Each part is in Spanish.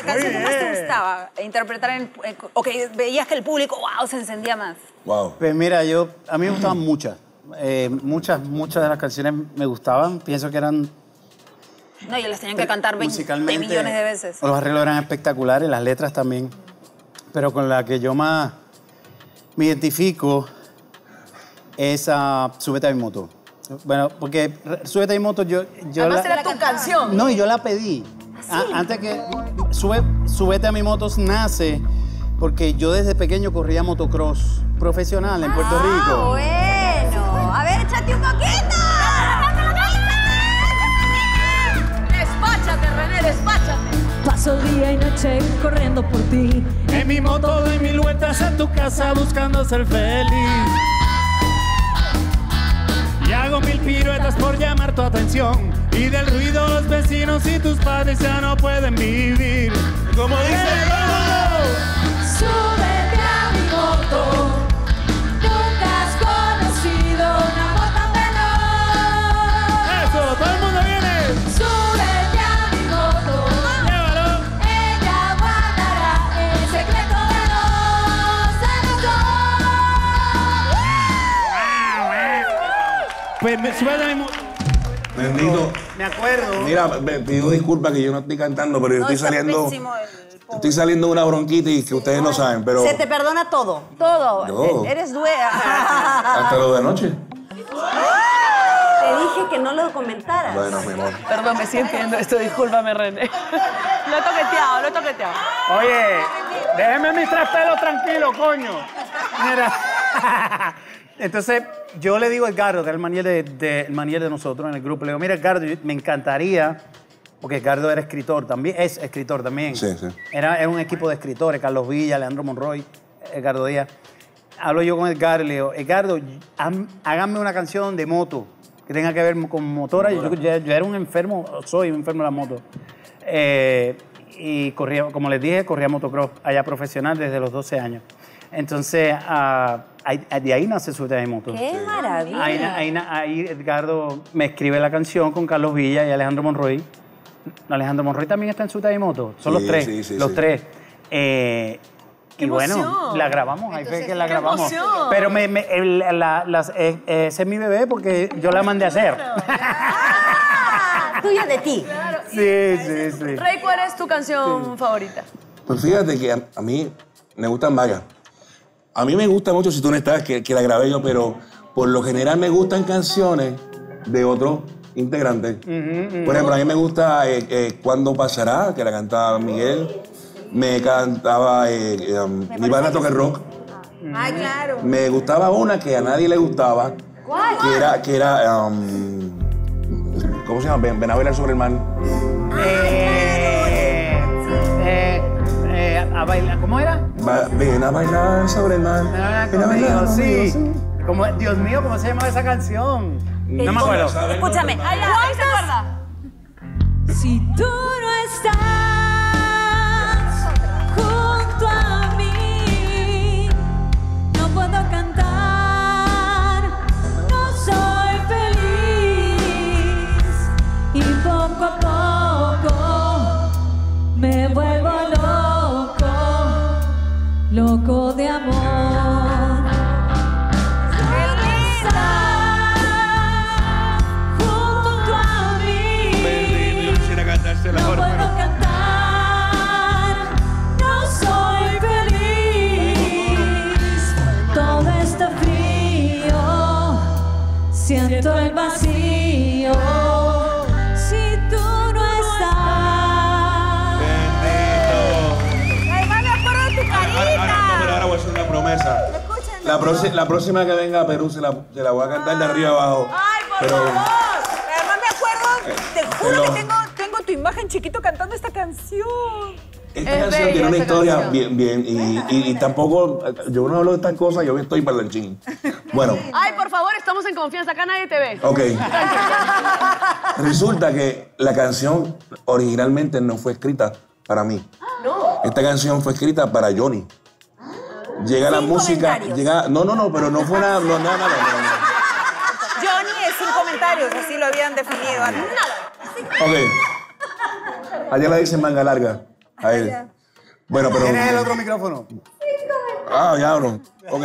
canción que más te gustaba interpretar o que veías que el público, wow, se encendía más? Wow. Pues mira, a mí me gustaban muchas. Muchas de las canciones me gustaban. Pienso que eran... No, y las tenían que cantar 20 millones de veces. Los arreglos eran espectaculares, las letras también. Pero con la que yo más me identifico es Súbete a mi moto. Bueno, porque Súbete a mi moto yo además era tu canción. No, y yo la pedí. Antes que Súbete a mi moto nace porque yo desde pequeño corría motocross profesional en Puerto Rico. Bueno, a ver, échate un poquito. Despáchate, René, despáchate. Paso día y noche corriendo por ti. En mi moto doy 1000 vueltas a tu casa buscando ser feliz. Y hago 1000 piruetas por llamar tu atención. Y del ruido los vecinos y tus padres ya no pueden vivir. Como dice, ¡vamos! Súbete a mi moto. Nunca has conocido una moto menor. ¡Eso! ¡Todo el mundo viene! Súbete a mi moto. ¡Llévalo! Ella guardará el secreto de los dos. Pues me suelta mi moto. Bendito. Me acuerdo. Mira, me pido disculpas que yo no estoy cantando, pero yo estoy saliendo... Estoy saliendo de una bronquita y que ustedes no saben, pero... Se te perdona todo. Todo. Yo. Eres duea. Hasta lo de anoche. Te dije que no lo comentaras. Bueno, mi amor. Perdón, me sigue pidiendo esto, discúlpame, René. Lo he toqueteado. Oye, déjenme mis 3 pelos tranquilos, coño. Mira. Entonces, yo le digo a Edgardo, que es el manager de nosotros en el grupo, le digo, mira, Edgardo, me encantaría, porque Edgardo era escritor también, es escritor también. Sí, sí. Era un equipo de escritores, Carlos Villa, Leandro Monroy, Edgardo Díaz. Hablo yo con Edgardo y le digo, Edgardo, háganme una canción de moto que tenga que ver con motora. Yo era un enfermo, soy un enfermo de la moto. Y corría, como les dije, corría motocross allá profesional desde los 12 años. Entonces, de ahí nace Súbete a mi moto. ¡Qué maravilla! Ahí Edgardo me escribe la canción con Carlos Villa y Alejandro Monroy. Alejandro Monroy también está en Súbete a mi moto. Son los tres. Sí, los tres. Y emoción! bueno, la grabamos. Ahí fue que la ¡qué grabamos. emoción! Pero ese es mi bebé porque yo la mandé a hacer. Tuya de ti. Sí. Rey, ¿cuál es tu canción favorita? Pues fíjate que a mí me gustan varias. A mí me gusta mucho Si tú no estás, que la grabé yo, pero por lo general me gustan canciones de otros integrantes. Por ejemplo, a mí me gusta ¿Cuándo pasará?, que la cantaba Miguel. Me cantaba Mi banda toca el rock. Ay, claro. Me gustaba una que a nadie le gustaba. ¿Cuál? Que era ¿cómo se llama? Ven a bailar sobre el mar. A bailar, ¿cómo era? Ven a bailar sobre el mar. Ven a bailar, sí. Como, Dios mío, ¿cómo se llama esa canción? No me acuerdo. Escúchame. ¿Cuál se acuerda? Si tú no estás junto a mí, no puedo cantar, no soy feliz y poco a poco me vuelvo loco de amor. Junto a mí, Yo quisiera cantársela no ahora, puedo cantar, no soy feliz. Todo está frío, siento el vacío. Si tú no estás. Además me acuerdo de tu carita. Ahora voy a hacer una promesa. La próxima que venga a Perú se la voy a cantar de arriba abajo. Ay, por Pero- favor. Además me acuerdo, te juro pero- que tengo tu imagen chiquito cantando esta canción. Esta Es canción bella tiene una esa historia canción. bien, y tampoco, yo no hablo de estas cosas, yo estoy parlanchín. Bueno, Ay, por favor, estamos en confianza, acá nadie te ve. ok. Resulta que la canción originalmente no fue escrita para mí. No. Esta canción fue escrita para Johnny. Llega la Sin música, comentarios. llega, no, pero no fue nada, no. Johnny es sin comentarios, así lo habían definido antes. Ok. Allá la dicen manga larga. Ahí. Bueno, pero... ¿Tienes el otro micrófono? Ah, ya, bro. Ok.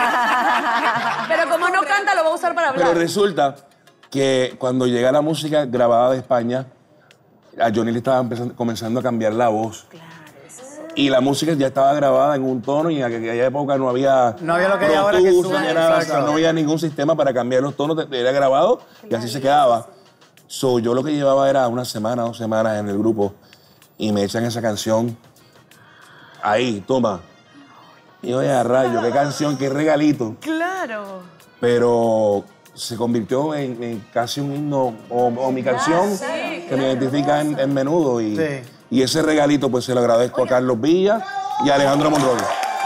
Pero como no canta, lo va a usar para hablar. Pero resulta que cuando llega la música grabada de España, a Johnny le estaba comenzando a cambiar la voz. Y la música ya estaba grabada en un tono y en aquella época no había... No había lo que hay Pro ahora que Tools, sube. ni nada, o sea, Exacto. no había ningún sistema para cambiar los tonos, era grabado y así se quedaba. So, yo lo que llevaba era una semana, 2 semanas en el grupo y me echan esa canción ahí, toma. Y oye, a rayo, qué canción, qué regalito. Claro. Pero se convirtió en casi un himno o mi canción que me identifica en Menudo y, Sí. y ese regalito pues se lo agradezco a Carlos Villa y a Alejandro Monroy.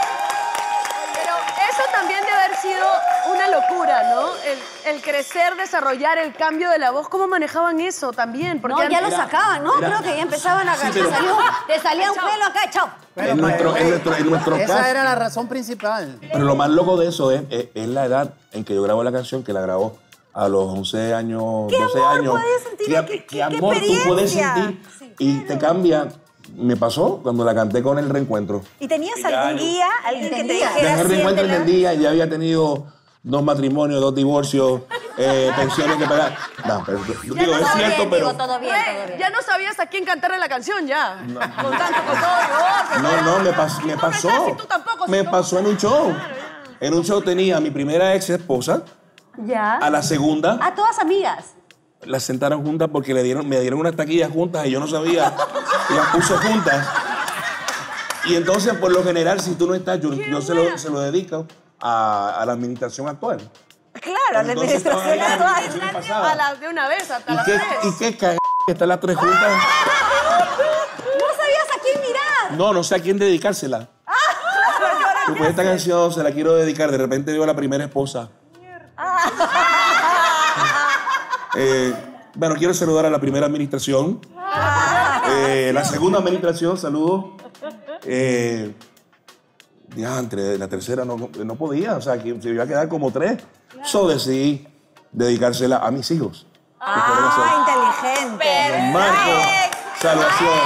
Pero eso también debe haber sido una locura, ¿no? El crecer, desarrollar, el cambio de la voz. ¿Cómo manejaban eso también? Porque No, ya lo antes- sacaban, ¿no? era- Creo que ya empezaban a Sí, cantar. pero- Te salía un pelo acá, chao. En nuestro Esa caso. era la razón principal. Pero lo más loco de eso es la edad en que yo grabo la canción, que la grabó a los 11 años, ¿Qué 12 amor años. puedes sentir? ¿Qué amor tú puedes experiencia? sentir y te cambia. Me pasó cuando la canté con El Reencuentro. ¿Y tenías Ya, algún yo- guía? ¿Alguien que te Desde dijera El Reencuentro siéntela? entendía, ya había tenido 2 matrimonios, 2 divorcios, pensiones que pagar. No, pero digo, es Todo cierto, bien, pero... digo, todo bien, todo bien. Ya no sabías a quién cantarle la canción ya. Con tanto, con todo divorcio. No, me Tú no pasó. estás y tú tampoco, Me si tú- pasó en un show. En un show tenía a mi primera ex esposa, Ya. a la segunda, A todas amigas. las sentaron juntas porque me dieron unas taquillas juntas y yo no sabía. Y las puse juntas. Y entonces, por lo general, si tú no estás, yo se lo dedico a la administración actual. Claro, la Entonces, estaba ahí administración la actual. administración pasada. A las de una vez, hasta ¿Y las qué, 3. y qué cagada que están las 3 juntas? No sabías a quién mirar. No sé a quién dedicársela. Pues esta canción se la quiero dedicar. De repente veo a la primera esposa. Bueno, quiero saludar a la primera administración. La segunda administración, saludos. Diantre, la tercera no podía, o sea, que se iba a quedar como 3. So decidí dedicársela a mis hijos. que fueron a ser Inteligente. Marco, salvación.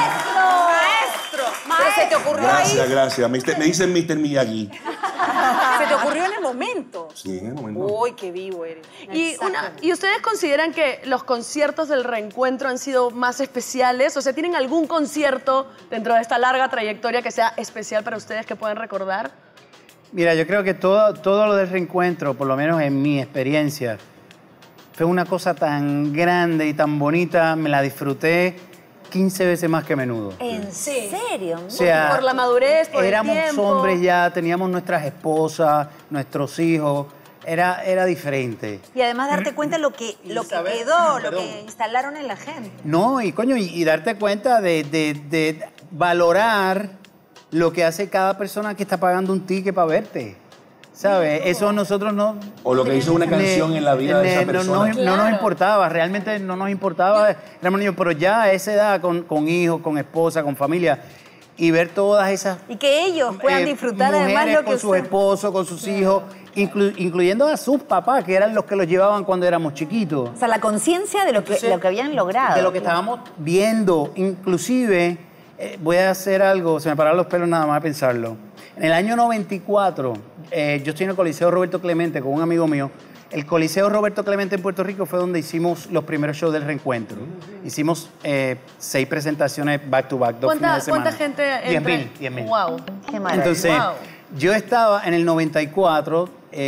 Pero se te ocurrió Gracias, ahí. gracias. Me dicen Mr. Miyagi. Se te ocurrió en el momento. Sí, en el momento. Uy, qué vivo eres. ¿Y ustedes consideran que los conciertos del reencuentro han sido más especiales? O sea, ¿tienen algún concierto dentro de esta larga trayectoria que sea especial para ustedes que puedan recordar? Mira, yo creo que todo lo del reencuentro, por lo menos en mi experiencia, fue una cosa tan grande y tan bonita, me la disfruté 15 veces más que Menudo. ¿En serio? O sea, Por la madurez, por el éramos tiempo. hombres ya, teníamos nuestras esposas, nuestros hijos, era diferente. Y además darte cuenta lo que quedó, lo que instalaron en la gente. No, y coño, y darte cuenta de valorar lo que hace cada persona que está pagando un ticket para verte. ¿Sabes? Eso nosotros no... O lo que hizo una canción en la vida de esa persona. No nos importaba, realmente no nos importaba. Éramos niños, pero ya a esa edad, con hijos, con esposa, con familia, y ver todas esas... Y que ellos puedan disfrutar además mujeres lo que con sus usted- esposos, con sus hijos, incluyendo a sus papás, que eran los que los llevaban cuando éramos chiquitos. O sea, la conciencia de lo que habían logrado. De lo que estábamos viendo, inclusive, voy a hacer algo, se me pararon los pelos nada más de pensarlo. En el año 94, yo estoy en el Coliseo Roberto Clemente con un amigo mío. El Coliseo Roberto Clemente en Puerto Rico fue donde hicimos los primeros shows del reencuentro. Hicimos 6 presentaciones back to back, 2 fines de semana. ¿Cuánta gente entra? 10.000. Wow. Qué maravilla. Entonces, Wow. yo estaba en el 94,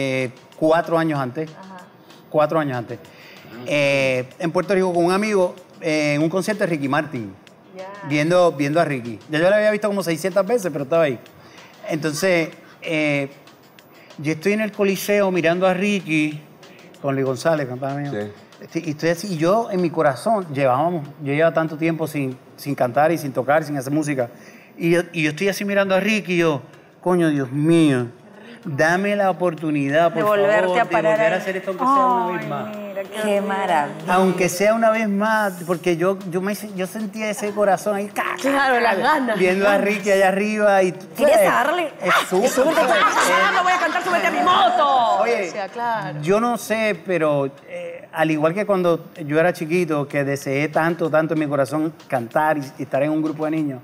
4 años antes. 4 años antes. En Puerto Rico con un amigo en un concierto de Ricky Martin. Viendo a Ricky. Ya yo lo había visto como 600 veces, pero estaba ahí. Entonces, yo estoy en el Coliseo mirando a Ricky con Luis González, compadre mío. Sí. Y estoy así, y yo en mi corazón, yo llevaba tanto tiempo sin cantar y sin tocar, sin hacer música. Y yo estoy así mirando a Ricky y yo, coño, Dios mío, dame la oportunidad, por volverte favor, a parar de volver a ahí. hacer esto, aunque sea una vez más. Qué maravilla. Aunque sea una vez más, porque yo sentía ese corazón ahí. Claro, las ganas. Viendo a Ricky allá arriba y... Querías darle. Es súper. No voy a cantar, súbete a mi moto. Oye, Decía, claro. Yo no sé, pero al igual que cuando yo era chiquito, que deseé tanto en mi corazón cantar y estar en un grupo de niños,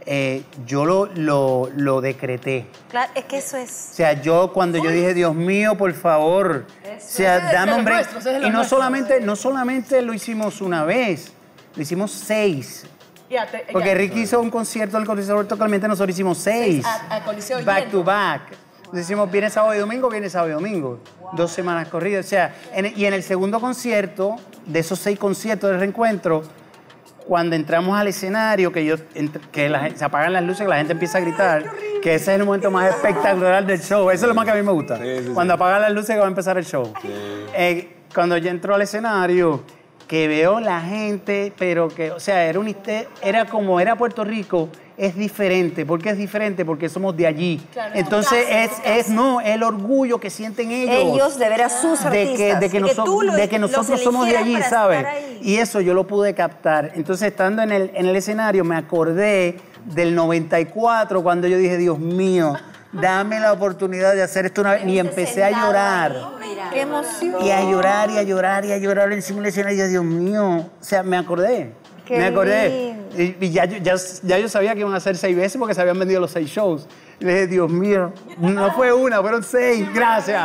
yo lo decreté. Claro, es que eso es. O sea, cuando yo dije, Dios mío, por favor, o sea, dame un break. Y no solamente lo hicimos una vez, lo hicimos 6. Porque Ricky hizo un concierto del Coliseo Roberto Clemente, nosotros hicimos 6. A Coliseo back lleno. to back. Entonces hicimos viernes, sábado y domingo, viernes, sábado y domingo. 2 semanas corridas. O sea, y en el segundo concierto, de esos 6 conciertos del reencuentro, cuando entramos al escenario, que se apagan las luces, que la gente empieza a gritar, que ese es el momento más espectacular del show. Eso es lo más que a mí me gusta. Sí. Cuando apagan las luces que va a empezar el show. Sí. Cuando yo entro al escenario, que veo la gente, pero que, o sea, era como era Puerto Rico, es diferente. ¿Por qué es diferente? Porque somos de allí. Claro, entonces es el orgullo que sienten ellos. Ellos de ver a sus artistas. De que nosotros somos de allí, ¿sabes? Y eso yo lo pude captar. Entonces, estando en el escenario, me acordé del 94, cuando yo dije, Dios mío, dame la oportunidad de hacer esto una vez. Y empecé a llorar. ¡Qué emoción! Y a llorar, y a llorar, y a llorar encima del escenario. Dios mío. O sea, me acordé. Me acordé. Y ya yo sabía que iban a hacer 6 veces porque se habían vendido los 6 shows. Y le dije, Dios mío, no fue una, fueron 6. Gracias.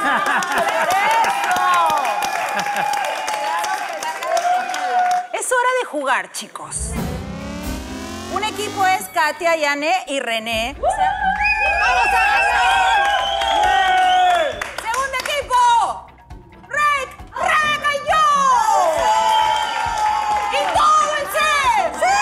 Es hora de jugar, chicos. Un equipo es Katia, Yane y René. ¡Vamos a ganar! ¡Segundo equipo! ¡Rebeca y yo! ¡Y todo el set! ¡Sí!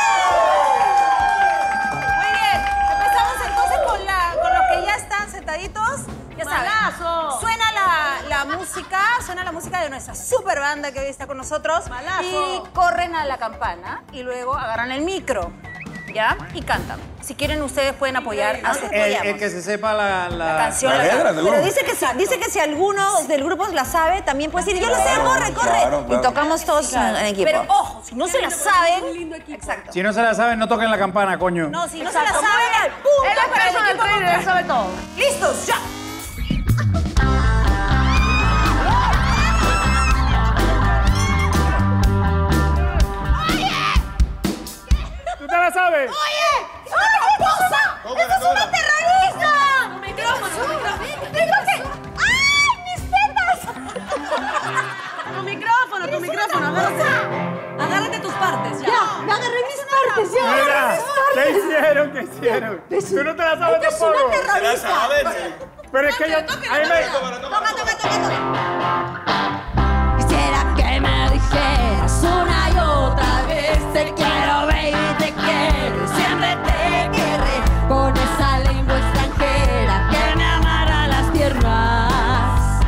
Muy bien. Empezamos entonces con los que ya están sentaditos. Ya saben. Suena la música de nuestra super banda que hoy está con nosotros. Y corren a la campana y luego agarran el micro. ¿Ya? Y cantan. Si quieren, ustedes pueden apoyar. El que se sepa la canción. Pero dice que si alguno del grupo la sabe, también puede decir, yo lo sé, corre. Claro. Y tocamos todos en equipo. Pero ojo, si no se la saben... Exacto. Si no se la saben, no toquen la campana, coño. No, si no se la saben, ¡pum! Él es personal trainer, él sabe todo. ¡Listos, ya! ¿Tú te la sabes? ¡Oye! ¡Qué cosa! ¡Esta es una terrorista! Tu micrófono. ¡Ay, mis tetas! Tu micrófono. Agárrate tus partes, ya. Me agarré mis partes, ya. Mira, ¿qué hicieron? Tú no te la sabes ¡Es una tampoco. terrorista! Pero es que yo... Toca. Quisiera que me dijeras una y otra vez te quiero, baby, te quiero, siempre te querré con esa lengua extranjera que me amarra las piernas,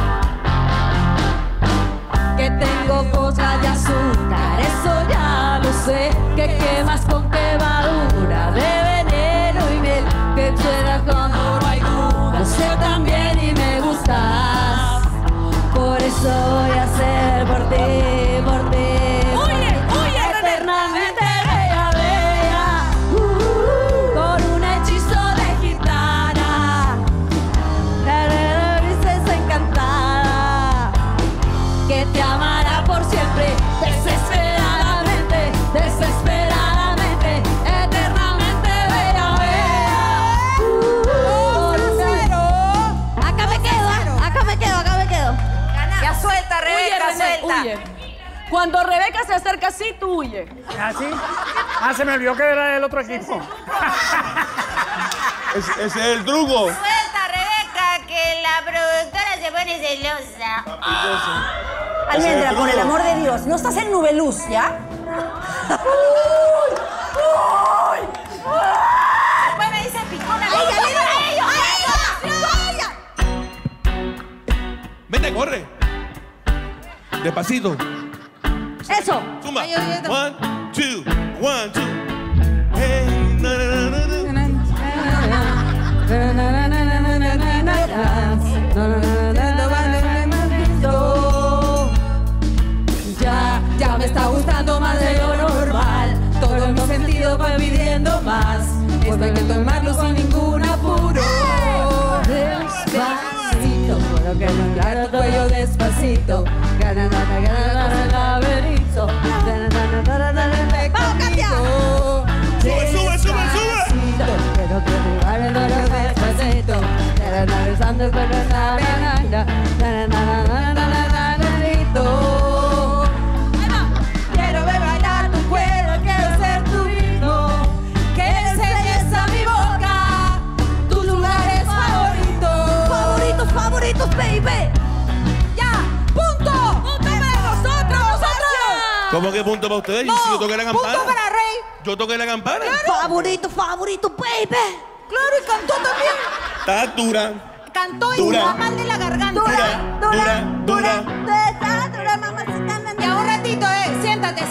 que tengo cosas de azúcar, eso ya lo sé, que quemas con quemadura de veneno y miel, que suena cuando no hay duda, lo sé también y me gustas, por eso voy a hacer por ti. Eternamente bella, con un hechizo de gitana, la princesa encantada, que te amará por siempre, desesperadamente, eternamente bella. Acá me quedo. Ya suelta, Rebeca, suelta. Huye. Cuando Rebeca se acerca así, tú huye. ¿Ah, sí? Ah, se me olvidó que era del otro equipo. Ese es el truco. Suelta, Rebeca, que la productora se pone celosa. Almendra, por el amor de Dios, no estás en Nubeluz, ¿ya? Después me dice picona. Vente, corre. Despacito. Eso. Zumba. 1, 2, 1, 2. Hey, na, na, na, na. Ya me está gustando más de lo normal. Todo mi sentido va pidiendo más. Esto hay que tomarlo sin ningún apuro. Despacito, por que no claro tu cuello despacito. Gana el laberinto. ¡Vamos, Katia! Sube. bailando con la quiero ver bailar tu cuerpo, quiero ser tu ritmo, que enseñes a mi boca tus lugares favoritos. Favoritos, baby. Ya, punto. Punto para nosotros. ¿Cómo que punto para ustedes? No, si yo toqué la campana. Punto para Rey. Yo toqué la campana. Claro. Favorito, baby. Claro, y cantó también. Está dura. Cantó y Dura. jugó mal de la garganta. Dura. Dura, mamacita. Ya, un ratito, siéntate.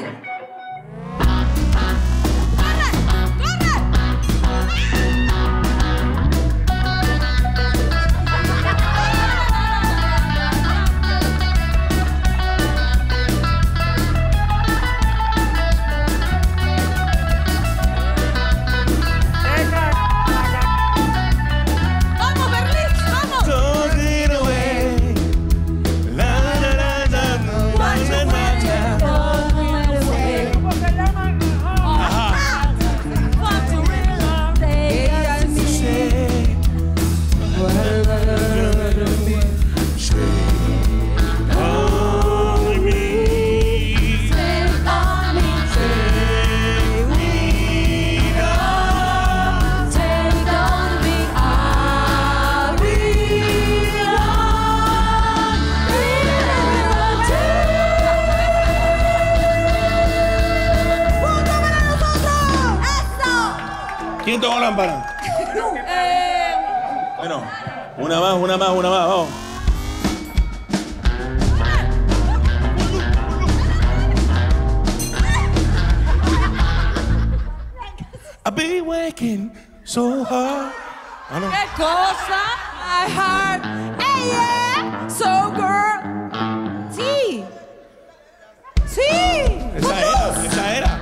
¿Quién tocó la campana? Bueno, una más, vamos. I've been working so hard. ¿Qué cosa? I heard. Hey, yeah. So, girl. Sí. Esa era.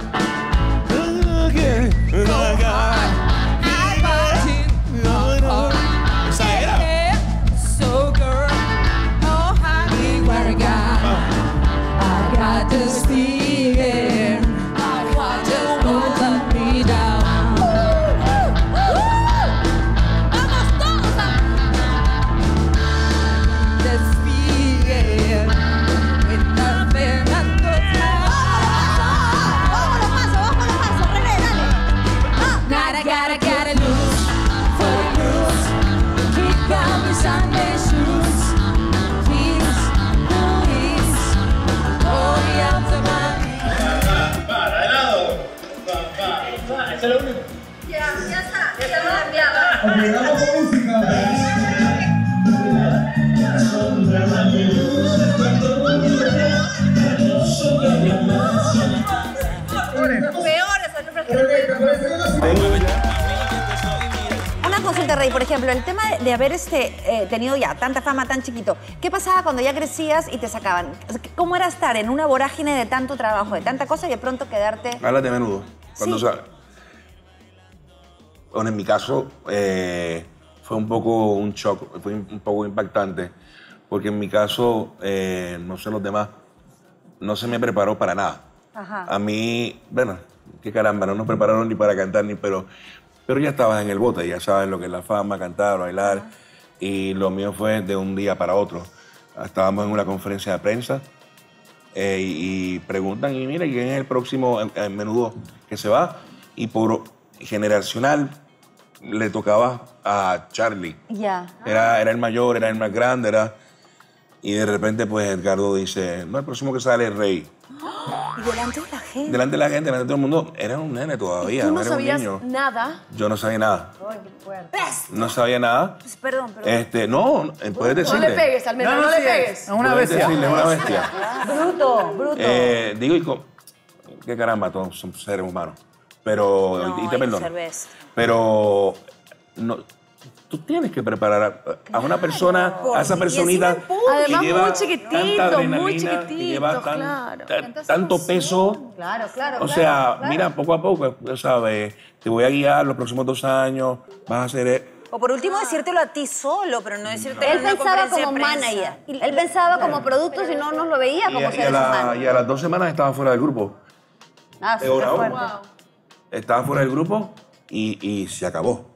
Esa era. So, girl. Oh, honey, where I got this feeling. I just won't let me down. Llegamos con música. Una consulta, Rey, por ejemplo, el tema de haber tenido ya tanta fama tan chiquito, ¿qué pasaba cuando ya crecías y te sacaban? ¿Cómo era estar en una vorágine de tanto trabajo, de tanta cosa y de pronto quedarte...? Hablas de Menudo. Cuando sale. Bueno, en mi caso fue un poco un shock, fue un poco impactante, porque en mi caso, no sé los demás, no se me preparó para nada. Ajá. A mí, bueno, qué caramba, no nos prepararon ni para cantar, pero ya estabas en el bote, ya sabes lo que es la fama, cantar, bailar, ajá. Y lo mío fue de un día para otro. Estábamos en una conferencia de prensa y preguntan, y mira, ¿quién es el próximo en Menudo que se va? Y por generacional le tocaba a Charlie. Ya. Era el mayor, era el más grande, y de repente pues Edgardo dice, no, el próximo que sale es Rey. Y delante de la gente. Delante de la gente, delante de todo el mundo. Era un nene todavía, ¿Tú no era un sabías niño. nada? Yo no sabía nada. Ay, qué fuerte. No sabía nada. Pues, perdón. No, puedes decirle. No le pegues, al menos, no le pegues. Es una Puedes bestia. decirle, es una bestia. Bruto. Digo, qué caramba, todos son seres humanos. Pero, No, y te perdono. cerveza. Pero, no, tú tienes que preparar a una persona, a esa personita que Además, lleva muy chiquitito, tanta adrenalina, muy que chiquitito, lleva claro. tanto peso. Claro. O sea, mira, poco a poco, ya sabes, te voy a guiar los próximos 2 años, vas a hacer... O por último decírtelo a ti solo, pero no decírtelo en Él una pensaba conferencia como de prensa. manager. Él pensaba como producto, si no nos lo veía como seres humanos. Y a las 2 semanas estaba fuera del grupo. Ah, Ahora, súper fuerte. estaba fuera del grupo y se acabó.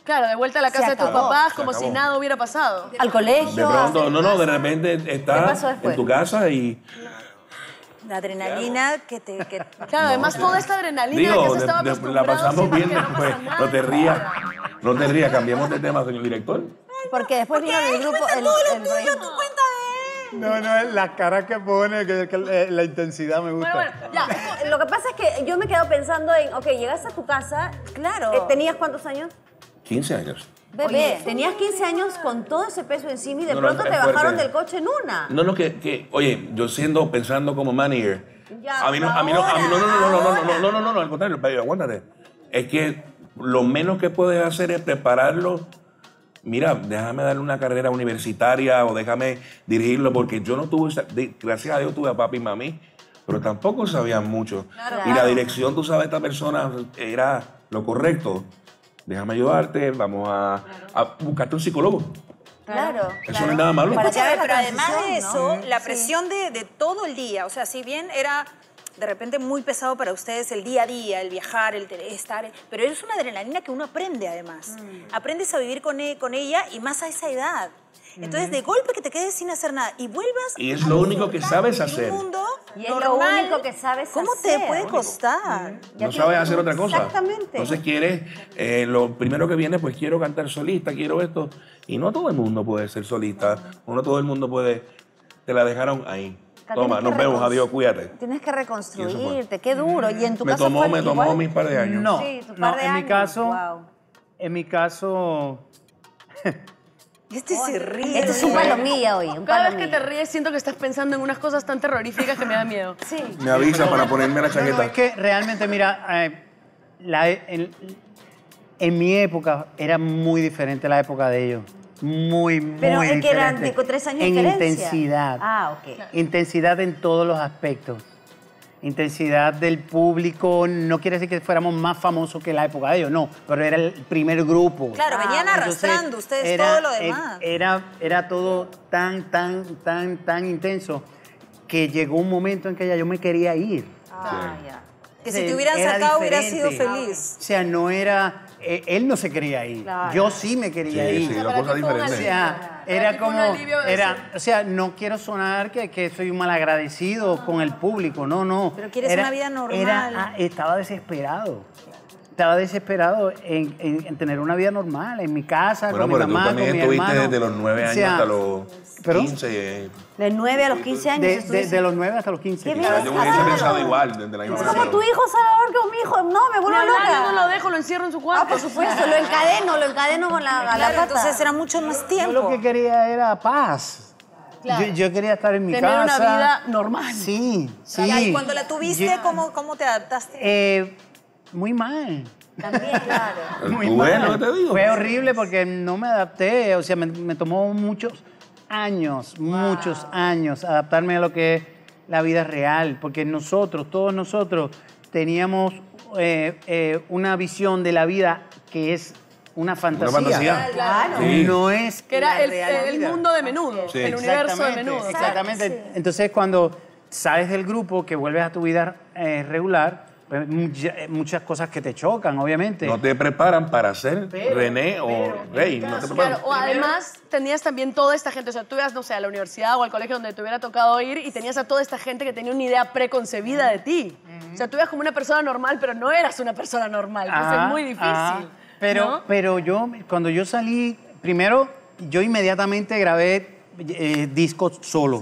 Claro, de vuelta a la casa de tus acabó. papás Se como si acabó. nada hubiera pasado. Al colegio. De pronto, no, de repente ¿Qué estás pasó después? en tu casa y... La adrenalina que te... Claro, además toda esta adrenalina que se estaba la acostumbrado pasamos siempre bien que no después. pasa nada. No te rías, cambiemos de tema, señor director. Porque después vino el grupo... el proyecto. No, las caras que pone, la intensidad me gusta. Bueno, ya. Lo que pasa es que yo me he quedado pensando en, ok, llegaste a tu casa. Claro. ¿Tenías cuántos años? 15 años. Bebé. Oye, tenías 15 años con todo ese peso encima y de No, no, pronto es te bajaron fuerte. del coche en una. No, oye, yo pensando como manager, Ya, a mí no, al contrario, pero aguántate. Es que lo menos que puedes hacer es prepararlo. Mira, déjame darle una carrera universitaria o déjame dirigirlo, porque yo no tuve, gracias a Dios tuve a papi y mami, pero tampoco sabían mucho. Y la dirección, tú sabes, esta persona era lo correcto. Déjame ayudarte, vamos a buscarte un psicólogo. Claro. Eso no es nada malo. Para Escúchame, que haga pero la además de transición, eso, ¿no? la presión de todo el día, o sea, si bien era de repente muy pesado para ustedes el día a día, el viajar, el estar, pero es una adrenalina que uno aprende además. Aprendes a vivir con ella y más a esa edad. Entonces, de golpe que te quedes sin hacer nada y vuelvas Y es lo único que sabes en hacer. un mundo Y es lo normal, único que sabes ¿cómo hacer? te puede costar? No sabes hacer otra cosa. Exactamente. Entonces quieres, lo primero que viene, pues quiero cantar solista, quiero esto. Y no todo el mundo puede ser solista. No todo el mundo puede. Te la dejaron ahí. Toma, nos vemos, adiós, cuídate. Tienes que Y eso reconstruirte, qué duro. Y en tu Me caso tomó igual? mis par de años. No, Sí, tu no, par de en mi años. caso, Wow. en mi caso, Este se ríe. Este es un palomilla hoy, un Cada vez que palomilla. te ríes siento que estás pensando en unas cosas tan terroríficas que me da miedo. Sí. Me avisa para ponerme la no, chaqueta. es que realmente, mira, en mi época era muy diferente la época de ellos. Muy Pero muy es que eran diferente. 3 años de en diferencia. intensidad. Ah, ok. Intensidad en todos los aspectos. Intensidad del público, no quiere decir que fuéramos más famosos que la época de ellos, no, pero era el primer grupo. Claro, venían Entonces, arrastrando ustedes todo lo demás. Era todo tan intenso que llegó un momento en que ya yo me quería ir. Ah, ya. Que si te hubieran Era sacado hubieras sido diferente. feliz. O sea, no era... él no se quería ir, Claro. yo sí me quería ir. Sí, la Para cosa ti fue un O diferente. sea, Para era ti fue un como, alivio eso. o sea, no quiero sonar que soy un malagradecido con el público, no. Pero quieres una vida normal. Estaba desesperado. Estaba desesperado en tener una vida normal, en mi casa, Bueno, con mi pero tú mamá, con también mi estuviste hermano. desde los 9 años O sea, hasta los ¿perdón? 15. De 9 a los 15 años estuviste. De los 9 hasta los 15. ¿Qué claro. Yo bien? hubiese Ah, pensado no. igual desde la misma Es como manera. tu hijo Salvador que mi hijo. No, me Ni vuelvo hablar, yo loca. no lo dejo, lo encierro en su Ah, cuarto. por supuesto, lo encadeno con la Claro, pata. entonces era mucho más Yo tiempo. lo que quería era paz. Claro. Yo quería estar en mi Tener casa. una vida normal. Sí. Y cuando la tuviste, Yo- ¿cómo te adaptaste? Muy mal. También, claro. Muy Tú ves mal. lo que te digo. Fue horrible porque no me adapté. O sea, me tomó muchos años adaptarme a lo que es la vida real. Porque todos nosotros, teníamos una visión de la vida que es una fantasía. fantasía. Claro. Sí. No es Que era la el realidad. mundo de Menudo, Sí. el universo de Exactamente, Menudo. Exactamente. Entonces, cuando sales del grupo, que vuelves a tu vida regular, pues, muchas cosas que te chocan, obviamente. No te preparan para ser René o Rey. No te preparan. Claro, o además tenías también toda esta gente, o sea, tú ibas, no sé, a la universidad o al colegio donde te hubiera tocado ir y tenías a toda esta gente que tenía una idea preconcebida de ti. O sea, tú ibas como una persona normal, pero no eras una persona normal, que eso es muy difícil. Pero yo, cuando yo salí, primero, yo inmediatamente grabé discos solo.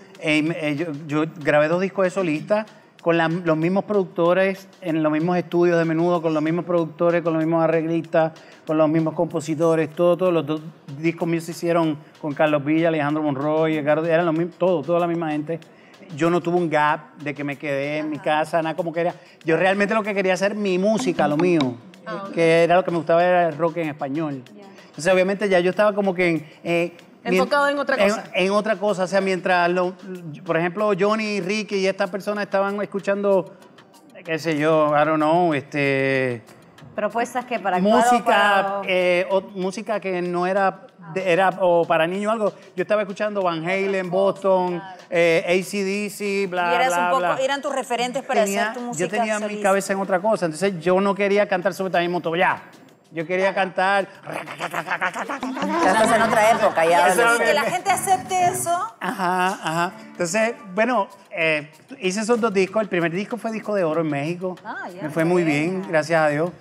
Yo grabé 2 discos de solista con los mismos productores, en los mismos estudios de Menudo, con los mismos productores, con los mismos arreglistas, con los mismos compositores, todos los 2 discos míos se hicieron con Carlos Villa, Alejandro Monroy, Edgardo, eran los mismos, toda la misma gente. Yo no tuve un gap de que me quedé en mi casa, nada como quería. Yo realmente lo que quería hacer mi música, lo mío, que era lo que me gustaba, era el rock en español. Entonces, obviamente, ya yo estaba como que enfocado en otra cosa. En otra cosa, o sea, mientras, por ejemplo, Johnny, Ricky y estas personas estaban escuchando, qué sé yo, I don't know, Propuestas que para actuar o música, para- música que no era, o para niños o algo. Yo estaba escuchando Van Halen, Boston, AC/DC, bla, Y eras bla, un poco, bla. eran tus referentes para Tenía- hacer tu música yo tenía mi solista. cabeza en otra cosa, entonces yo no quería cantar sobre también moto, ya. Yo quería cantar. Ya estás en otra época, ya. Que la gente acepte eso. Ajá. Entonces, bueno, hice esos 2 discos. El primer disco fue disco de oro en México. Me fue muy bien, gracias a Dios.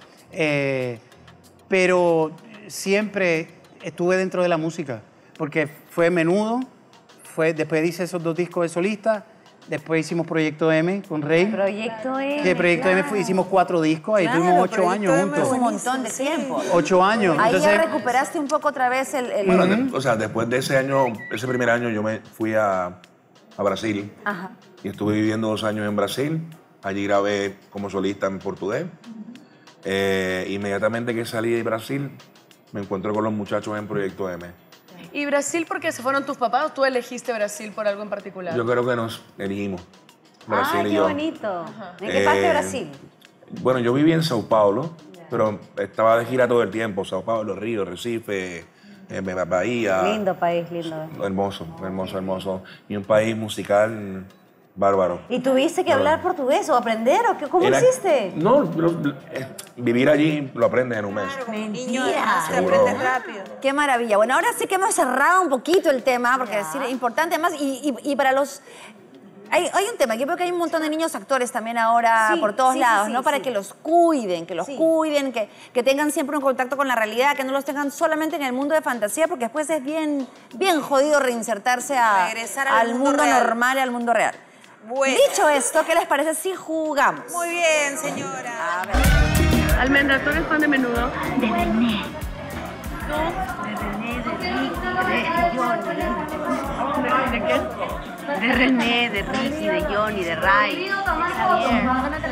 Pero siempre estuve dentro de la música, porque fue Menudo, después hice esos 2 discos de solista, después hicimos Proyecto M con Rey. Proyecto M. De Proyecto M hicimos 4 discos, ahí tuvimos 8 años juntos. Un montón de tiempo. 8 años. Ahí Entonces, ya recuperaste un poco otra vez el... Bueno, o sea, después de ese año, ese primer año, yo me fui a Brasil. Ajá. Y estuve viviendo 2 años en Brasil. Allí grabé como solista en portugués. Inmediatamente que salí de Brasil, me encontré con los muchachos en Proyecto M. ¿Y Brasil porque se fueron tus papás o tú elegiste Brasil por algo en particular? Yo creo que nos elegimos, Brasil y yo. Qué bonito. ¿En qué parte de Brasil? Bueno, yo viví en Sao Paulo, pero estaba de gira todo el tiempo. Sao Paulo, Río, Recife, Bahía. Lindo país, lindo. Hermoso, hermoso, hermoso. Y un país musical bárbaro. ¿Y tuviste que hablar portugués o aprender o cómo hiciste? No, vivir allí lo aprendes en un mes. Claro, como niño, Mentira. te aprendes rápido. Qué maravilla. Bueno, ahora sí que hemos cerrado un poquito el tema, porque es importante además, y para los... Hay un tema, yo creo que hay un montón de niños actores también ahora Sí, por todos sí, lados, sí, ¿no? sí, Para sí. que los cuiden, que tengan siempre un contacto con la realidad, que no los tengan solamente en el mundo de fantasía, porque después es bien jodido reinsertarse Regresar al mundo real. normal y al mundo real. Bueno. Dicho esto, ¿qué les parece si jugamos? Muy bien, señora. A ver. Almendra, ¿tú eres fan de Menudo? De René. De René, de Ricky, de Johnny. ¿De qué? De René, de Ricky, de Johnny, de Ray, de Javier.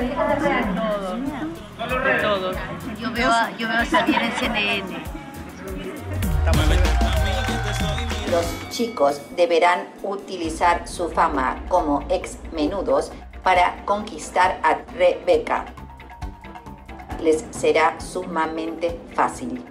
De todos. Yo veo a Javier en CNN. Los chicos deberán utilizar su fama como ex menudos para conquistar a Rebeca. Les será sumamente fácil.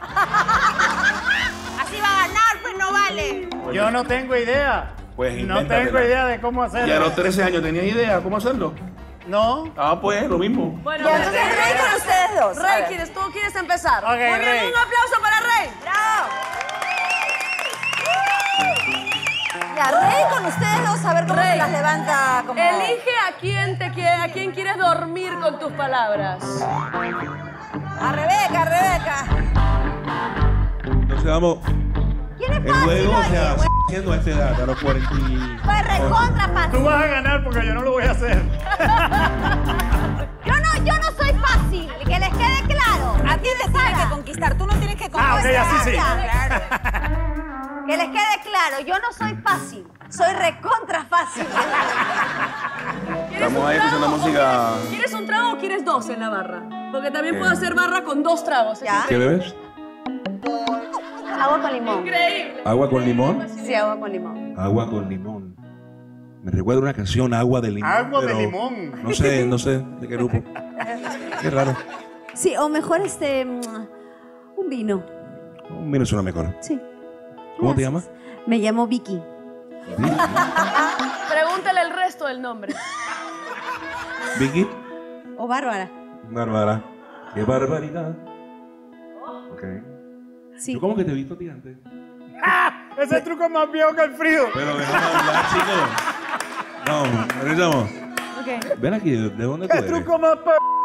Así va a ganar, pues no vale. yo no tengo idea. Pues no invéntatela. tengo idea de cómo hacerlo. Y a los 13 años tenía idea cómo hacerlo. No. Ah, pues lo mismo. Bueno, Ya, entonces Rey con ustedes dos. A Rey, ver. ¿tú quieres empezar? Ok, Muy bien, Rey. un aplauso para Rey. ¡Bravo! Ya, Rey con ustedes dos, a ver cómo se las levanta como... Elige a quién quieres dormir con tus palabras. A Rebeca. Entonces vamos. ¿Quién es El fácil, juego, o oye, sea, güey? siendo a esta edad, a los 40 y... Pues recontra fácil. Tú vas a ganar porque yo no lo voy a hacer. Yo no soy fácil, que les quede claro. ¿A quién les tiene que conquistar? Tú no tienes que conquistar. Ah, ok, así sí. Claro. Que les quede claro, yo no soy fácil, soy recontra fácil. Estamos ahí escuchando música. ¿Quieres un trago o quieres 2 en la barra? Porque también puedo hacer barra con 2 tragos. Ya. ¿Qué bebes? Agua con limón. Increíble. ¿Agua con limón? Sí, agua con limón. Agua con limón. Me recuerda una canción, Agua de limón. Agua de pero limón. No sé de qué grupo. Qué raro. Sí, o mejor un vino. Un vino suena mejor. Sí. ¿Cómo te Gracias. llamas? Me llamo Vicky. Pregúntale el resto del nombre. ¿Vicky? O Bárbara. Bárbara. ¡Qué barbaridad! Ok. Sí. Yo como que te he visto a ti antes. Ese truco es más viejo que el frío. Pero déjame hablar, chicos. No, regresamos. Ok. Ven aquí, ¿de dónde tú ¿Qué eres? truco más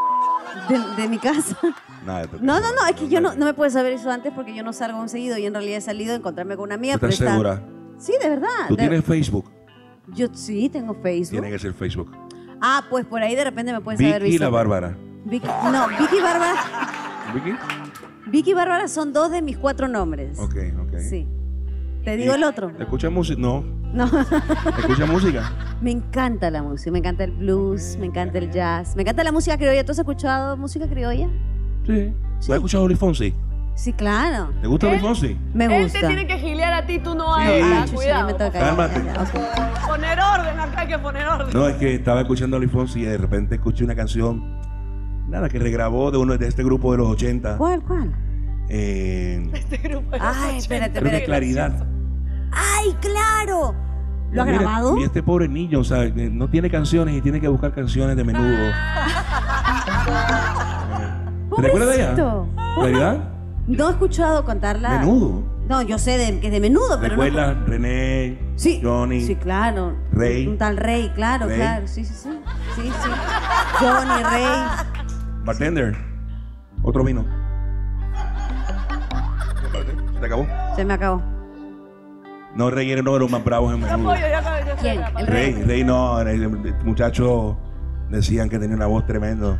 De mi casa. Nada, No, es que yo no me puedes saber eso antes porque yo no salgo muy seguido y en realidad he salido a encontrarme con una amiga. ¿Tú estás pero está- segura? Sí, de verdad. ¿Tú tienes Facebook? Yo sí tengo Facebook. Tiene que ser Facebook. Ah, pues por ahí de repente me puedes haber Vicky y visto. la Bárbara. Vicky y Bárbara. ¿Vicky? Vicky y Bárbara son 2 de mis 4 nombres. Ok. Sí. ¿Te digo el otro? ¿Escucha música? No. No. ¿Escucha música? Me encanta la música, me encanta el blues, me encanta el jazz, me encanta la música criolla. ¿Tú has escuchado música criolla? Sí. ¿Tú has escuchado a Luis Fonsi? Sí, claro. ¿Te gusta Luis Fonsi? Me Él gusta. te tiene que gilear a ti, tú no a Sí. él. Ah, chucha, ya Cuidado. me toca. Cálmate. Ya, ok. Poner orden, acá hay que poner orden. No, es que estaba escuchando a Luis Fonsi y de repente escuché una canción, nada, que regrabó de este grupo de los 80. ¿Cuál? Este grupo de los Ay, 80. espérate, Creo que Claridad. ¡Ay, claro! ¿Lo ha Mira, grabado? Y este pobre niño, o sea, no tiene canciones y tiene que buscar canciones de Menudo. ¿Te recuerdas de ella? Pobrecito. ¿Verdad? No he escuchado contarla. Menudo. No, yo sé que es de Menudo, pero no. ¿Recuerdas? René, Sí, Johnny, sí, claro. Rey. Un tal Rey, claro, Rey. claro. Sí. Johnny, Rey. Bartender. Otro vino. ¿Se acabó? Se me acabó. No, Rey era uno de los más bravos en Menudo. ¿Quién? El Rey, Rey. Rey no, el muchacho decían que tenía una voz tremenda.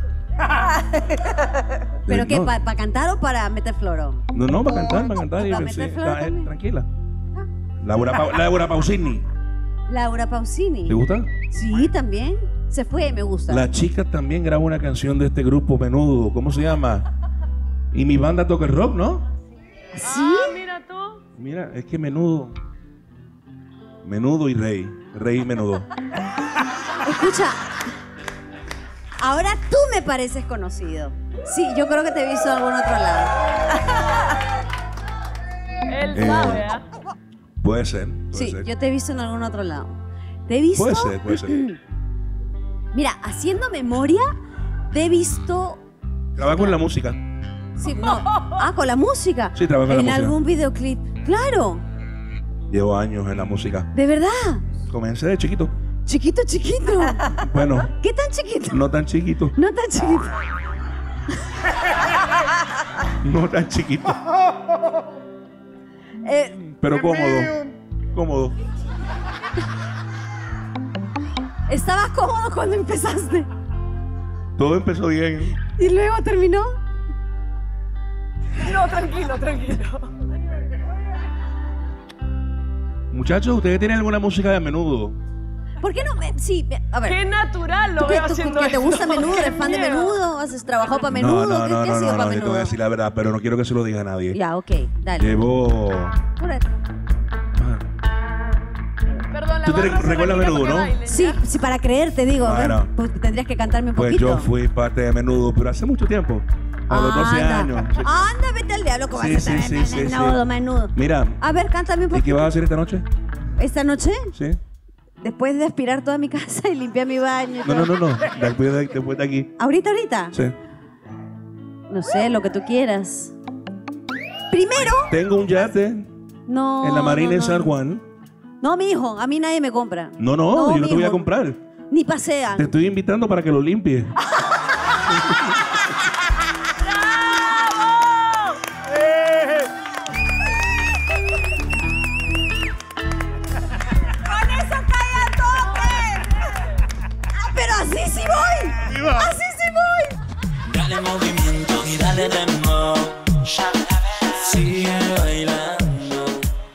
¿Pero qué? No. ¿Para cantar o para meter floro? No, para cantar. Y ¿Para pensé, meter flor también? tranquila. Laura Pausini. Laura Pausini. ¿Te gusta? Sí, también. Se fue, me gusta. La chica también grabó una canción de este grupo Menudo. ¿Cómo se llama? Y mi banda toca el rock, ¿no? ¿Sí? Mira tú. Mira, es que Menudo y Rey. Rey y Menudo. Escucha. Ahora tú me pareces conocido. Sí, yo creo que te he visto en algún otro lado. Él sabe, ¿eh? Puede ser. Sí, ser. yo te he visto en algún otro lado. ¿Te he visto? Puede ser. Mira, haciendo memoria, te he visto... Trabaja con la música. Sí, no. Ah, con la música. Sí, trabaja con la en música. algún videoclip. Claro, Llevo años en la música. de verdad. Comencé de chiquito. Chiquito. Bueno, ¿Qué tan chiquito? no tan chiquito. No tan chiquito. No tan chiquito. Pero cómodo. ¿Estabas cómodo cuando empezaste? Todo empezó bien. ¿Y luego terminó? No, tranquilo. Muchachos, ¿ustedes tienen alguna música de Menudo? ¿Por qué no? Sí, a ver. Qué natural lo ¿Tú qué- veo tú haciendo que te esto? gusta Menudo? Qué ¿Eres fan de miedo. Menudo? ¿Has trabajado para Menudo? No, ¿Qué has sido para yo te voy a Menudo? decir la verdad, pero no quiero que se lo diga a nadie. Ya, ok, dale. Llevo... Perdón, la ¿Tú te barra se recuerdas retira Menudo, para que no? baile. Sí, para creerte, digo. Bueno. Pues tendrías que cantarme un Pues poquito. yo fui parte de Menudo, pero hace mucho tiempo. A los 12 Anda. años. Anda, vete al diablo, como Sí, vas a sí, estar sí, en sí, Menudo. Mira, A ver, cántame un ¿y qué poquito. vas a hacer esta noche? ¿Esta noche? Sí. Después de aspirar toda mi casa y limpiar mi baño. y todo. No. Después de aquí. ¿Ahorita? Sí. No sé, lo que tú quieras. Primero. Tengo un yate No. en la Marina no, en no. San Juan. No, mi hijo, a mí nadie me compra. No, yo no te voy a mijo. comprar. Ni pasean. Te estoy invitando para que lo limpies. ¡Con eso cae a tope! ¡Ah, pero así sí voy! ¡Así sí voy! Dale movimiento y dale dembow. Sigue bailando.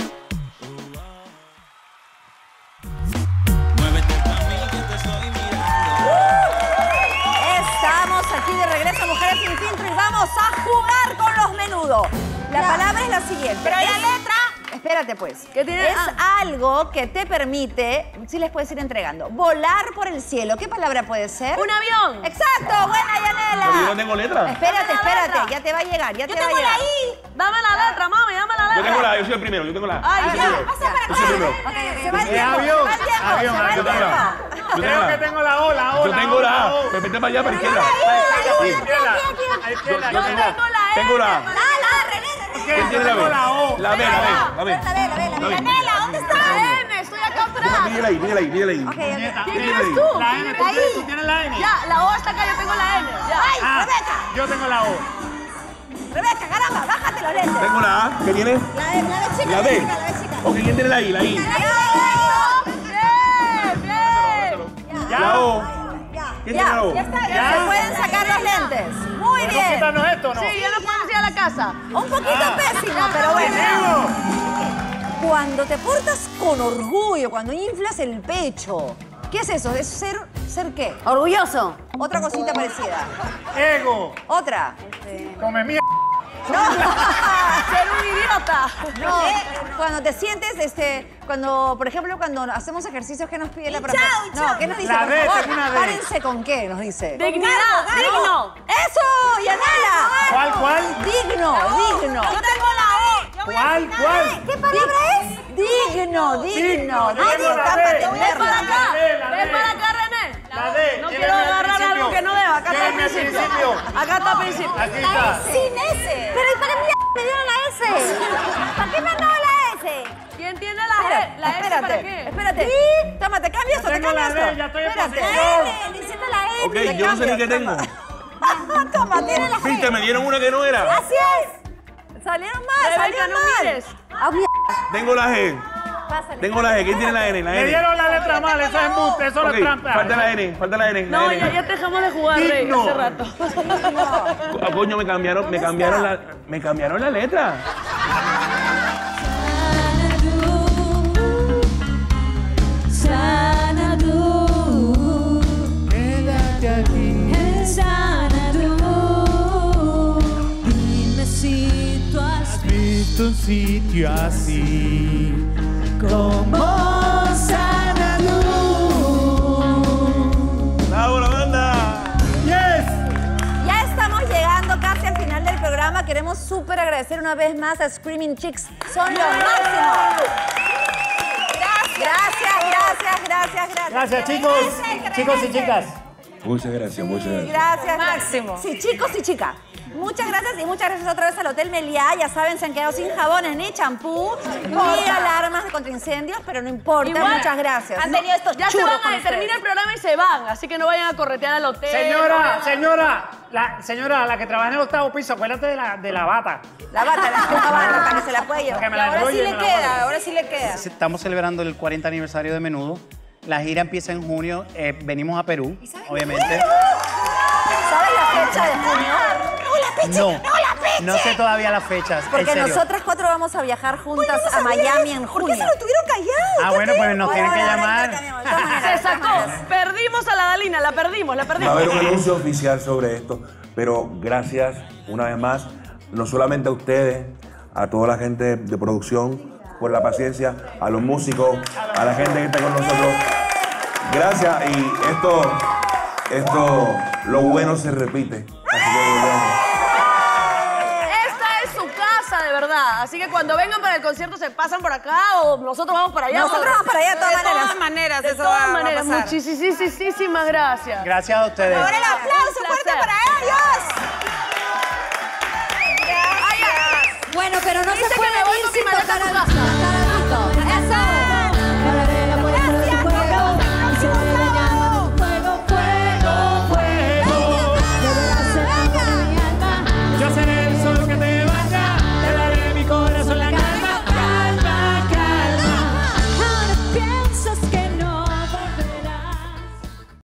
Muévete pa' mí que te estoy mirando. Estamos aquí de regreso, Mujeres Sin Filtro, y vamos a jugar con los Menudo. La palabra es la siguiente. Pero la Es- letra. Espérate, pues. ¿Qué tiene? Es algo que te permite, sí les puedes ir entregando, volar por el cielo. ¿Qué palabra puede ser? ¡Un avión! Exacto, buena, Yanela. Pero yo no tengo letra. Espérate, Dame la espérate, letra. ya te va a llegar, ya Yo te va a tengo la llegar. I. Dame la letra, mami, dame la letra. Yo tengo la, yo soy el primero, yo tengo la. Ay, yo soy ya. el primero. Pasa para Yo soy el primero. Ok, se va el Es tiempo, avión, se va el tiempo, avión, se va el yo tengo la. tiempo. Yo tengo Creo la. que tengo la O, la O. Yo tengo la A. Me vete para allá, para la izquierda. Ahí Yo tengo la Yo tengo la E. tengo la A. René. ¿Quién tiene la B? la O. La B. La B. Yanela, ¿dónde está? La N, estoy acá atrás. Dígale ahí. Ok, ok. ¿Quién eres tú? La N, ¿tú tienes la N? Ya, la O está acá, yo tengo la N. Ya. ¡Ay, Ah, Rebeca! yo tengo la O. Rebeca, caramba, bájate los lentes. Tengo la A. ¿Qué tiene? La B chica, La la B. chica, la B chica. Ok, ¿quién tiene la I? La I. Bien, bien. La O. Ya, ¿Quién tiene la O? ya está, ya se pueden sacar los lentes. Muy bien. Quítanos esto, ¿no? Sí, ya nos podemos ir a la casa. Un poquito pésimo, pero bueno. Cuando te portas con orgullo, cuando inflas el pecho, ¿qué es eso? ¿Es ser qué? Orgulloso. Otra cosita parecida. Ego. Otra. Come mierda. No. Ser un idiota. No, cuando te sientes, cuando, por ejemplo, cuando hacemos ejercicios, ¿qué nos pide la profe? No, ¿qué nos dice? La Por D, favor, tengo una D. párense con qué, nos dice. Dignidad. Digno. ¡Eso, Yanela! ¿Cuál? Digno. Yo tengo la O. Yo voy a ¿Cuál? ¿Qué palabra es? Digno. Digno, Ay, la D. tápate, Ven para mierda. acá. La D, la Ven D. para acá, René. La D. No Tiene quiero la del agarrar al algo que no deba. Acá está el principio. Acá está el principio. Aquí está. Sin S. Pero ¿y para qué me dieron la S? ¿Para qué me han dado la S? ¿Quién tiene la S para qué? Espérate. Sí. Toma, te cambias o te cambias. Ya estoy en Espérate. posición. Necesita la N. Ok, yo no sé ni qué tengo. Toma, tiene la Viste, me dieron una que no era. Así es. Salieron mal, Rebeca, salieron no mal. mires. Tengo la G. Pásale. Tengo la G. ¿Quién tiene la N? La Me N. dieron la letra mal, eso es embuste, eso no Ok, es trampa. falta la N, falta la N. No, la N. ya te dejamos de jugar, Rey, Digno. hace rato. Ah, coño, me cambiaron la letra. Xanadu, Quédate aquí. Xanadu, dime si tú has Visto un sitio así como Xanadu. ¡Bravo, la banda! Ya estamos llegando casi al final del programa. Queremos súper agradecer una vez más a Screaming Chicks. Son los máximos. Gracias. Gracias, chicos. Chicos y chicas. Muchas gracias, muchas gracias. Gracias. Máximo. Sí, chicos y chicas. Muchas gracias y muchas gracias otra vez al Hotel Meliá. Ya saben, se han quedado sin jabones ni champú, ni alarmas de contraincendios, pero no importa. Igual, muchas gracias. Han tenido estos Ya se churros van con a terminar ustedes. el programa y se van, así que no vayan a corretear al hotel. Señora, la que trabaja en el octavo piso, acuérdate de la bata. La bata, para que se la pueda llevar. Para que me la Ahora sí enrolle, le me la queda, guardo. ahora sí le queda. Estamos celebrando el 40 aniversario de Menudo. La gira empieza en junio. Venimos a Perú, obviamente. ¿Sabes la fecha de junio? No sé todavía las fechas. en Porque serio. nosotras 4 vamos a viajar juntas a Miami en junio. ¿Por qué se lo tuvieron callado? Ah, bueno, pues nos tienen que llamar. Se sacó. Perdimos a la Dalina, la perdimos. Va a haber un anuncio oficial sobre esto, pero gracias una vez más, no solamente a ustedes, a toda la gente de producción por la paciencia, a los músicos, a la gente que está con nosotros. Gracias y esto, lo bueno se repite. Así que bueno. Esta es su casa, de verdad. Así que cuando vengan para el concierto se pasan por acá o nosotros vamos para allá. Nosotros vamos para allá de todas maneras. De eso todas va a maneras. pasar. Muchísimas gracias. Gracias a ustedes. Ahora el aplauso fuerte para ellos. Bueno, pero no Dice se que me pueden voy ir con mi sin maleta tocar a tu al